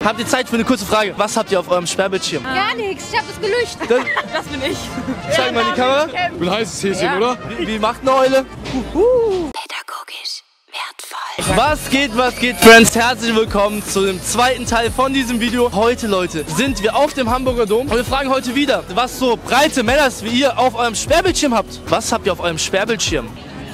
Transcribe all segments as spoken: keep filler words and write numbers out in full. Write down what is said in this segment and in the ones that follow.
Habt ihr Zeit für eine kurze Frage? Was habt ihr auf eurem Sperrbildschirm? Gar nichts, ich hab das gelöscht. Das, Das bin ich. zeig mal in die Kamera. Ich bin heißes Häschen, Ja. oder? Wie, wie macht eine Eule? Pädagogisch wertvoll. Was geht, was geht, Friends? Herzlich willkommen zu dem zweiten Teil von diesem Video. Heute, Leute, sind wir auf dem Hamburger Dom und wir fragen heute wieder, was so breite Männer wie ihr auf eurem Sperrbildschirm habt. Was habt ihr auf eurem Sperrbildschirm?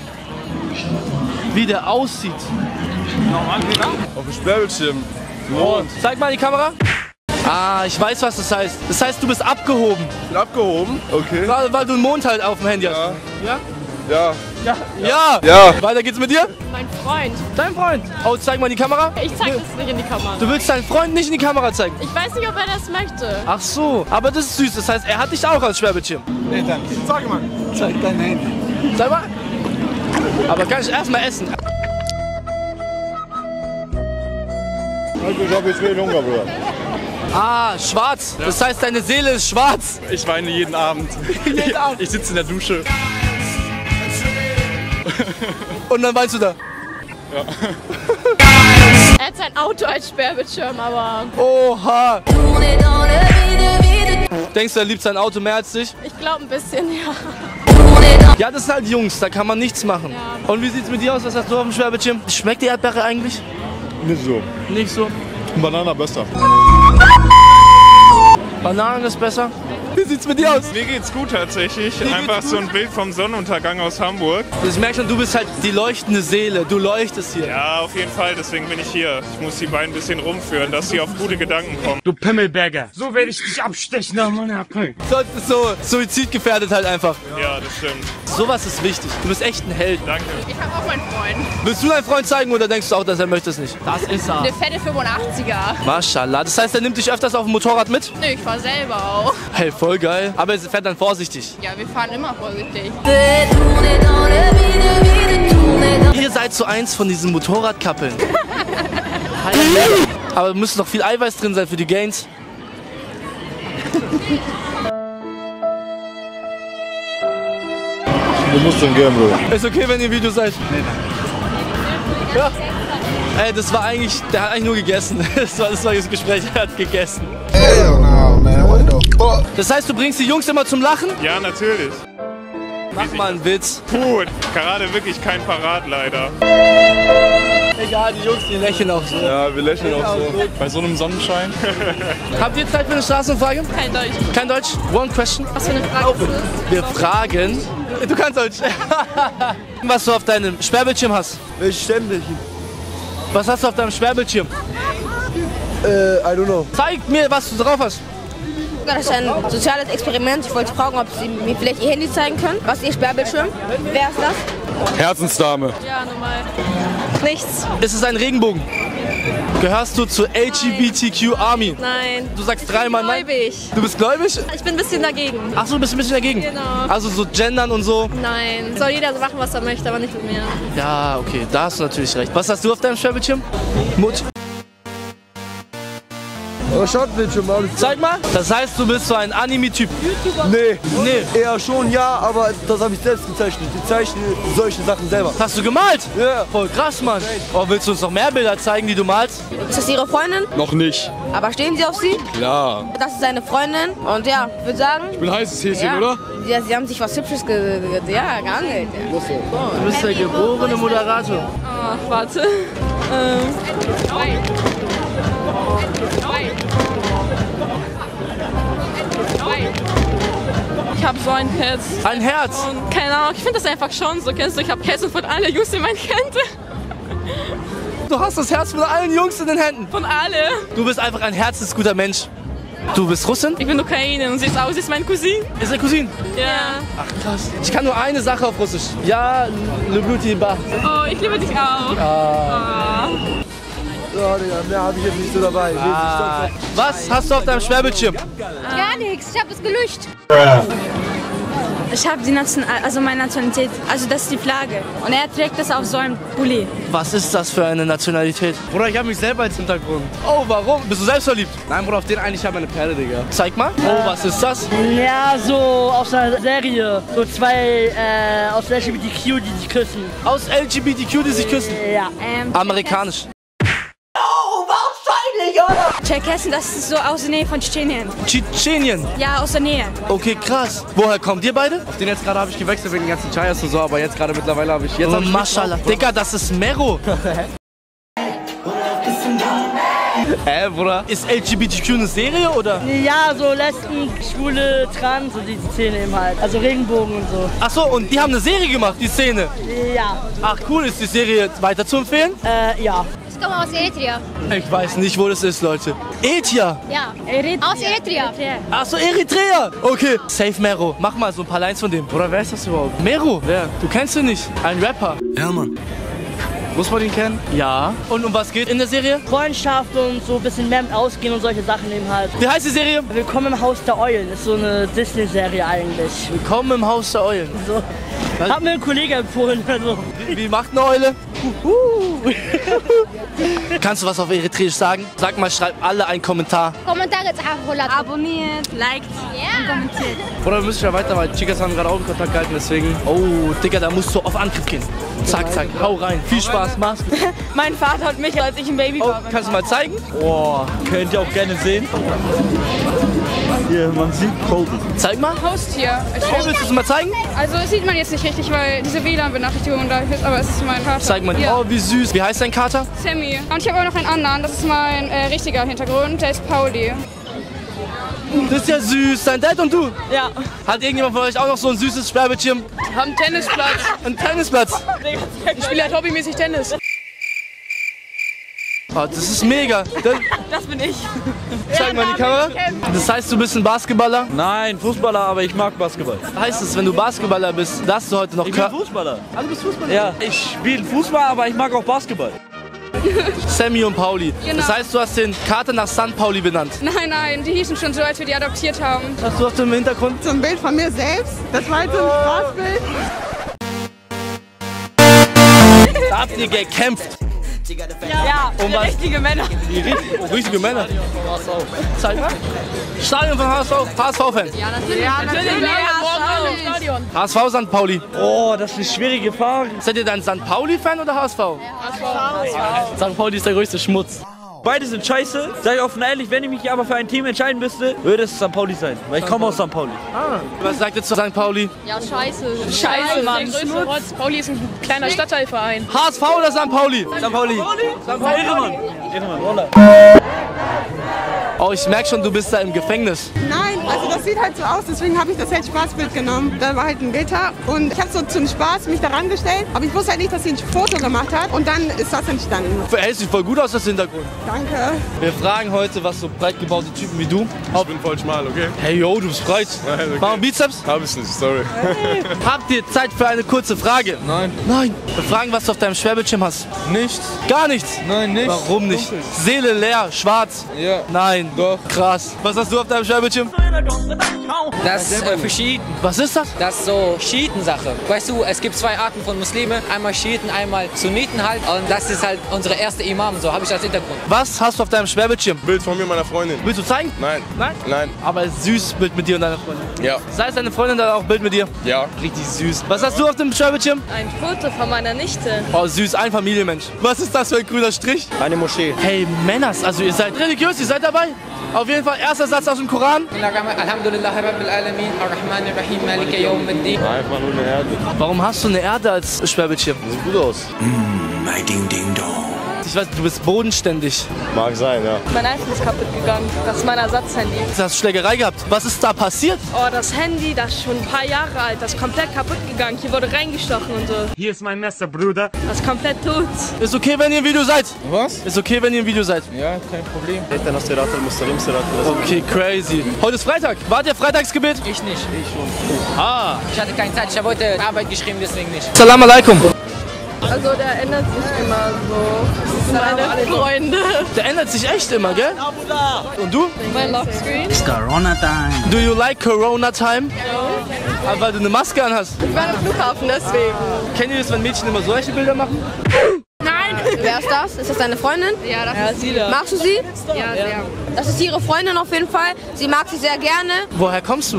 Wie der aussieht. Auf dem Sperrbildschirm. Mond. Zeig mal in die Kamera. Ah, ich weiß, was das heißt. Das heißt, du bist abgehoben. Ich bin abgehoben. Okay. Weil, weil du einen Mond halt auf dem Handy hast. Ja. Ja? Ja. Ja. Ja. Ja. Weiter geht's mit dir? Mein Freund. Dein Freund. Oh, zeig mal in die Kamera. Ich zeig das nicht in die Kamera. Du willst deinen Freund nicht in die Kamera zeigen? Ich weiß nicht, ob er das möchte. Ach so, aber das ist süß. Das heißt, er hat dich auch als Sperrbildschirm. Nee, danke. Sag mal. Zeig dein Handy. Sag mal. Aber kann ich erstmal essen? Ich hab jetzt wieder Hunger, Bruder. Ah, schwarz. Das heißt, deine Seele ist schwarz. Ich weine jeden Abend. Jeden Abend. Ich sitze in der Dusche. Und dann weinst du da. Er hat sein Auto als Sperrbildschirm, aber Oha. Denkst du, er liebt sein Auto mehr als dich? ich glaube ein bisschen, ja. Ja, das sind halt Jungs, da kann man nichts machen. Ja. Und wie sieht's mit dir aus? Was hast du auf dem Sperrbildschirm? Schmeckt die Erdbeere eigentlich? Nicht so. Nicht so. Banana besser. Bananen ist besser. Wie sieht's mit dir aus? Mir geht's gut tatsächlich. geht's Einfach gut? so ein Bild vom Sonnenuntergang aus Hamburg. Ich merke schon, du bist halt die leuchtende Seele. Du leuchtest hier. Ja, auf jeden Fall, deswegen bin ich hier. Ich muss die beiden ein bisschen rumführen, dass sie auf gute Gedanken kommen. Du Pimmelberger. So werde ich dich abstechen nach meiner April. Sonst ist so suizidgefährdet halt einfach. Ja, das stimmt. Sowas ist wichtig. Du bist echt ein Held. Danke. Ich habe auch meinen Freund. Willst du deinen Freund zeigen oder denkst du auch, dass er möchte es nicht? Das ist er. Eine fette fünfundachtziger. Maschallah. Das heißt, er nimmt dich öfters auf dem Motorrad mit? Nö, ich fahr selber auch. Hey, voll geil. Aber er fährt dann vorsichtig. Ja, wir fahren immer vorsichtig. Ihr seid so eins von diesen Motorradkappeln. Aber müsste doch viel Eiweiß drin sein für die Gains. Du musst den gern, Bruder. Ist okay, wenn ihr Video seid? Ja. Ey, das war eigentlich, der hat eigentlich nur gegessen. Das war das, war das Gespräch, er hat gegessen. Hell no, man. What the fuck? Das heißt, du bringst die Jungs immer zum Lachen? Ja, natürlich. Mach mal einen Witz. Gut. Gerade wirklich kein Parat leider. Egal, die Jungs, die lächeln auch so. Ja, wir lächeln auch so. Bei so einem Sonnenschein. Habt ihr Zeit für eine Straßenumfrage? Kein Deutsch. Kein Deutsch? One question? Was für eine Frage ist das? Wir fragen. Du kannst Deutsch. Was du auf deinem Sperrbildschirm hast. Welches Sternbildchen? Was hast du auf deinem Sperrbildschirm? Äh, I don't know. Zeig mir, was du drauf hast. Das ist ein soziales Experiment. Ich wollte fragen, ob Sie mir vielleicht Ihr Handy zeigen können. Was ist Ihr Sperrbildschirm? Wer ist das? Herzensdame. Ja, normal. Nichts. Ist es ein Regenbogen? Gehörst du zur L G B T Q Army? Nein. Du sagst dreimal nein. Gläubig. Du bist gläubig? Ich bin ein bisschen dagegen. Ach so, du bist ein bisschen dagegen. Genau. Also so gendern und so. Nein. Soll jeder so machen, was er möchte, aber nicht mit mir. Ja, okay, da hast du natürlich recht. Was hast du auf deinem Sperrbildschirm? Mut. Aber Shortbildschirm, alles. Zeig mal. Das heißt, du bist so ein Anime-Typ. Nee, Nee. eher schon, ja, aber das habe ich selbst gezeichnet. Ich zeichne solche Sachen selber. Hast du gemalt? Ja. Voll krass, Mann. Oh, willst du uns noch mehr Bilder zeigen, die du malst? Ist das Ihre Freundin? Noch nicht. Aber stehen Sie auf sie? Klar. Das ist seine Freundin. Und ja, ich würde sagen, Ich bin heißes Häschen, ja, oder? ja, Sie haben sich was Hübsches ge ge ja, geangelt. Ja. Du bist der geborene Moderator. Ach, warte. Ähm. Ich habe so ein Herz. Ein Herz. Und keine Ahnung, ich finde das einfach schon so. Kennst du, ich habe Herzen von allen Jungs in meinen Händen. Du hast das Herz von allen Jungs in den Händen. Von alle. Du bist einfach ein herzensguter Mensch. Du bist Russin? Ich bin Ukrainerin und sie ist auch, sie ist mein Cousin. Ist der Cousin? Ja. Ach krass. Ich kann nur eine Sache auf Russisch. Ja, lubuti ba. Oh, ich liebe dich auch. Ah. Ja, Digga, mehr habe ich jetzt nicht so dabei. Ah. Was hast du auf deinem Sperrbildschirm? Gar nichts, ich habe es gelöscht. Ich habe die Nation also meine Nationalität, also das ist die Flagge. Und er trägt das auf so einem Pulli. Was ist das für eine Nationalität? Bruder, ich habe mich selber als Hintergrund. Oh, warum? Bist du selbst verliebt? Nein, Bruder, auf den eigentlich habe ich eine Perle, Digga. Zeig mal. Oh, was ist das? Ja, so aus einer Serie. So zwei äh, aus L G B T Q, die sich küssen. Aus L G B T Q, die sich küssen? Ja. Ähm, Amerikanisch. Oh, wahrscheinlich, Tscherkessen, das ist so aus der Nähe von Tschetschenien. Tschetschenien? Ja, aus der Nähe. Okay, krass. Woher kommt ihr beide? Den jetzt gerade habe ich gewechselt wegen den ganzen Chayas und so, aber jetzt gerade mittlerweile habe ich... Jetzt Oh, hab ich Maschallah. Digga, das ist Mero. Hä, Bruder? Ist L G B T Q eine Serie, oder? Ja, so Lesben, Schwule, Trans und diese Szene eben halt. Also Regenbogen und so. Ach so, und die haben eine Serie gemacht, die Szene. Ja. Ach cool, ist die Serie weiter zu empfehlen? Äh, ja. Ich komme aus Eritrea. Ich weiß nicht, wo das ist, Leute. Etia. Ja. Eritrea. Aus Eritrea. Ach so, Eritrea. Okay. Safe Mero. Mach mal so ein paar Lines von dem. Bruder, wer ist das überhaupt? Mero. Wer? Du kennst ihn nicht. Ein Rapper. Ja, Mann. Muss man ihn kennen? Ja. Und um was geht in der Serie? Freundschaft und so ein bisschen mehr mit Ausgehen und solche Sachen eben halt. Wie heißt die Serie? Willkommen im Haus der Eulen. Ist so eine Disney-Serie eigentlich. Willkommen im Haus der Eulen. So. Hat mir ein Kollege empfohlen. Also. Wie, wie macht eine Eule? Kannst du was auf Eritreisch sagen? Sag mal, schreib alle einen Kommentar. Kommentare zu Abonniert, liked und kommentiert. Bruder, wir müssen ja weiter, weil Chicas haben gerade Augenkontakt gehalten, deswegen... Oh, Digga, da musst du auf Angriff gehen. Zack, zack, hau rein. Viel Spaß, mach's gut. Mein Vater hat mich, als ich ein Baby Oh, war. kannst du mal zeigen? Boah, könnt ihr auch gerne sehen. Hier, man sieht Kobe. Zeig mal. Haustier. Ich Oh, willst du es mal zeigen? Also das sieht man jetzt nicht richtig, weil diese W L A N-Benachrichtigung da ist, aber es ist mein Vater. Zeig mal. Ja. Oh, wie süß. Wie heißt dein Kater? Sammy. Und ich habe auch noch einen anderen, das ist mein äh, richtiger Hintergrund, der ist Pauli. Das ist ja süß. Dein Dad und du? Ja. Hat irgendjemand von euch auch noch so ein süßes Sperrbildschirm? Wir haben einen Tennisplatz. Ein Tennisplatz? Ich spiele halt hobbymäßig Tennis. Oh, das ist mega. Das, Das bin ich. zeig mal in die Kamera. Das heißt, du bist ein Basketballer? Nein, Fußballer, aber ich mag Basketball. Heißt es, wenn du Basketballer bist, darfst du heute noch... Ich bin Kör- Fußballer. Ah, du bist Fußballer? Ja, ich spiele Fußball, aber ich mag auch Basketball. Sammy und Pauli. Genau. Das heißt, du hast den Kater nach San Pauli benannt. Nein, nein, die hießen schon so, als wir die adoptiert haben. Hast du auf dem Hintergrund? So ein Bild von mir selbst. Das war jetzt so ein Spaßbild. Da habt ihr gekämpft. Ja, Um was? richtige Männer. Die richtig, oh, richtige Männer. Zeig mal. Stadion von H S V. H S V-Fan. Ja, natürlich. H S V Sankt Pauli. Oh, das ist eine schwierige Frage. Seid ihr dann Sankt Pauli-Fan oder H S V? H S V. Sankt Pauli ist der größte Schmutz. Beide sind scheiße. Sag ich offen ehrlich, wenn ich mich aber für ein Team entscheiden müsste, würde es Sankt Pauli sein. Weil ich komme aus Sankt Pauli. Ah. Was sagt ihr zu Sankt Pauli? Ja, scheiße. Scheiße, Mann. Schmutz. Pauli ist ein kleiner Stadtteilverein. H S V oder Sankt Pauli? Sankt Pauli. Sankt Pauli. Ehrenmann. Ehrenmann, Roller. Oh, ich merke schon, du bist da im Gefängnis. Nein, also das sieht halt so aus, deswegen habe ich das halt Spaßbild genommen. Da war halt ein Gitter und ich habe so zum Spaß mich daran gestellt, aber ich wusste halt nicht, dass sie ein Foto gemacht hat und dann ist das entstanden. Du hältst dich voll gut aus, das Hintergrund. Danke. Wir fragen heute, was so breit gebaute Typen wie du. Ich bin voll schmal, okay? Hey, yo, du bist breit. Nein, okay. Mach mal Bizeps. Hab ich nicht, sorry. Habt ihr Zeit für eine kurze Frage? Nein. Nein. Wir fragen, was du auf deinem Sperrbildschirm hast. Nichts? Gar nichts. Nein, nicht. Warum nicht? Dunkel. Seele leer, schwarz. Ja. Nein. Doch. Krass. Was hast du auf deinem Sperrbildschirm? Das ist äh, für Schiiten. Was ist das? Das ist so Schiitensache. Weißt du, es gibt zwei Arten von Muslimen. Einmal Schiiten, einmal Sunniten halt. Und das ist halt unsere erste Imam, so habe ich als Hintergrund. Was hast du auf deinem Sperrbildschirm? Bild von mir und meiner Freundin. Willst du zeigen? Nein. Nein? Nein. Aber süß Bild mit dir und deiner Freundin. Ja. Sei es deine Freundin, dann auch Bild mit dir. Ja. Richtig süß. Was hast du auf dem Sperrbildschirm? Ein Foto von meiner Nichte. Oh, süß, ein Familienmensch. Was ist das für ein grüner Strich? Eine Moschee. Hey, Männers, also ihr seid religiös, ihr seid dabei? Auf jeden Fall, erster Satz aus dem Koran. Alhamdulillah Rabbil Alamin, Ar-Rahman Ar-Rahim, Malika Yawm ad-Din. Einfach nur eine Erde. Warum hast du eine Erde als Sperrbildschirm? Sieht gut aus. Mein Ding Ding Dong. Ich weiß, du bist bodenständig. Mag sein, ja. Mein iPhone ist kaputt gegangen. Das ist mein Ersatzhandy. Du hast Schlägerei gehabt. Was ist da passiert? Oh, das Handy, das ist schon ein paar Jahre alt. Das ist komplett kaputt gegangen. Hier wurde reingestochen und so. Hier ist mein Messer, Bruder. Das ist komplett tot. Ist okay, wenn ihr im Video seid? Was? Ist okay, wenn ihr im Video seid? Ja, kein Problem. Okay, crazy. Heute ist Freitag. Wart ihr Freitagsgebet? Ich nicht. Ah. Ich hatte keine Zeit, ich habe heute Arbeit geschrieben, deswegen nicht. Salam alaikum. Also der ändert sich immer so. Meine Freunde. Der ändert sich echt immer, gell? Und du? Mein Lockscreen. It's Corona time. Do you like Corona time? Ja. Aber weil du eine Maske anhast. Ich war am Flughafen, deswegen. Kennt ihr das, wenn Mädchen immer solche Bilder machen? Nein. Wer ist das? Ist das deine Freundin? Ja, das ist sie da. Magst du sie? Ja, sehr. Das ist ihre Freundin auf jeden Fall. Sie mag sie sehr gerne. Woher kommst du?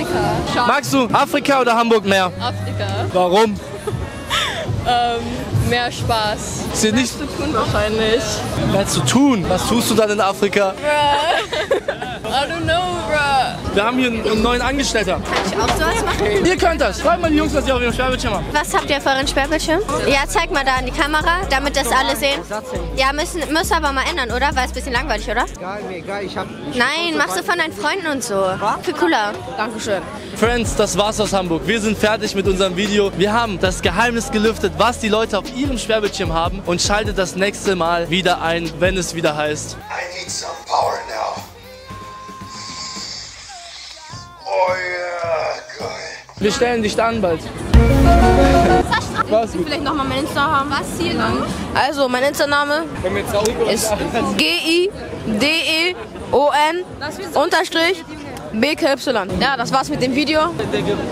Südafrika. Magst du Afrika oder Hamburg mehr? Afrika. Warum? Ähm, Mehr Spaß. Ist dir nicht zu tun wahrscheinlich. mehr zu tun? Was tust du dann in Afrika? I don't know, bruh. Wir haben hier einen, einen neuen Angestellter. Kann ich auch sowas machen? Ihr könnt das. Frag mal die Jungs, was ihr auf ihrem Sperrbildschirm habt. Was habt ihr für euren Sperrbildschirm? Ja, zeig mal da an die Kamera, damit das alle sehen. Ja, müssen, müssen aber mal ändern, oder? Weil es ein bisschen langweilig, oder? Egal, mir egal, ich hab... Ich Nein, machst du von deinen Freunden und so. Viel cooler. Dankeschön. Friends, das war's aus Hamburg. Wir sind fertig mit unserem Video. Wir haben das Geheimnis gelüftet, was die Leute auf ihrem Sperrbildschirm haben, und schaltet das nächste Mal wieder ein, wenn es wieder heißt. I need some power now. Oh yeah, geil. Wir stellen dich dann bald. Was? Vielleicht nochmal mein Insta haben. Was hier lang? Also, mein Insta-Name ist G I D E O N unterstrich B K Y. Ja, das war's mit dem Video.